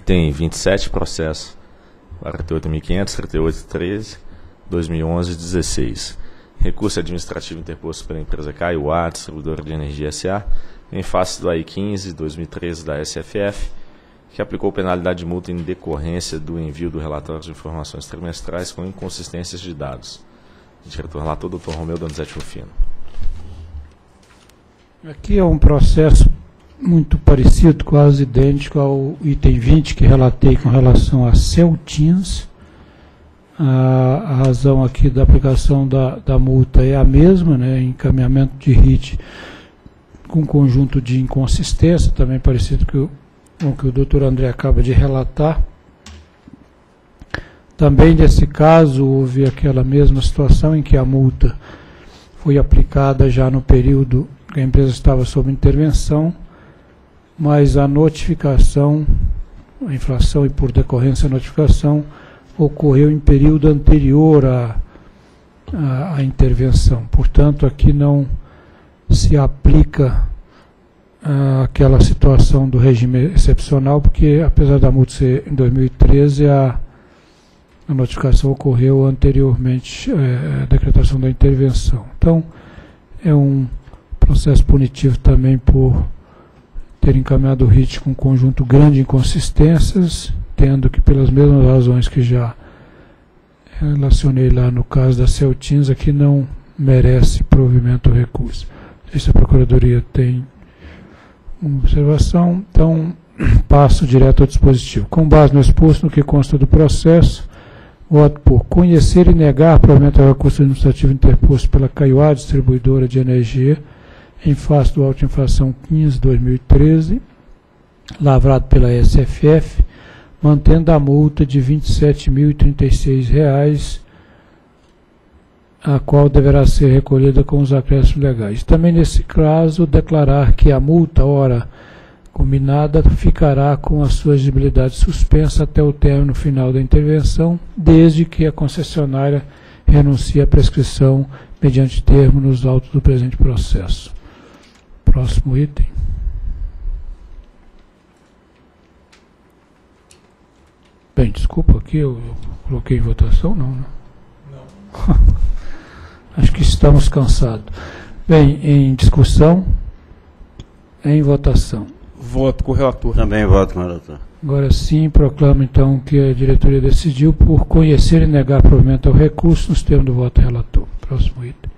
tem 27 processos, 48.500, 38.13, 2011-16. Recurso administrativo interposto pela empresa Kaiowá, distribuidora de energia SA, em face do AI 15/2013 da SFF, que aplicou penalidade de multa em decorrência do envio do relatório de informações trimestrais com inconsistências de dados. Diretor relator, Dr. Romeu Donizete Rufino. Aqui é um processo muito parecido, quase idêntico ao item 20 que relatei com relação a Celtins. A razão aqui da aplicação da multa é a mesma, né, encaminhamento de RIT com um conjunto de inconsistência, também parecido com o que o doutor André acaba de relatar. Também nesse caso houve aquela mesma situação em que a multa foi aplicada já no período que a empresa estava sob intervenção, mas a notificação, a infração e por decorrência a notificação, ocorreu em período anterior à intervenção. Portanto, aqui não se aplica aquela situação do regime excepcional, porque apesar da multa ser em 2013, a notificação ocorreu anteriormente à decretação da intervenção. Então, é um processo punitivo também por ter encaminhado o RIT com um conjunto grande de inconsistências, tendo que, pelas mesmas razões que já relacionei lá no caso da Celtins, aqui não merece provimento ao recurso. Não sei se a Procuradoria tem uma observação, então passo direto ao dispositivo. Com base no exposto, no que consta do processo, voto por conhecer e negar provimento ao recurso administrativo interposto pela Kaiowá, distribuidora de energia, em face do auto de infração 15/2013, lavrado pela SFF, mantendo a multa de R$ 27.036, a qual deverá ser recolhida com os acréscimos legais. Também nesse caso, declarar que a multa, ora combinada, ficará com a sua exigibilidade suspensa até o término final da intervenção, desde que a concessionária renuncie à prescrição mediante termo nos autos do presente processo. Próximo item. Bem, desculpa aqui, eu coloquei em votação, não, né? Não. Acho que estamos cansados. Bem, em discussão, em votação. Voto com o relator. Também voto com o relator. Agora sim, proclamo então que a diretoria decidiu por conhecer e negar provimento ao recurso nos termos do voto relator. Próximo item.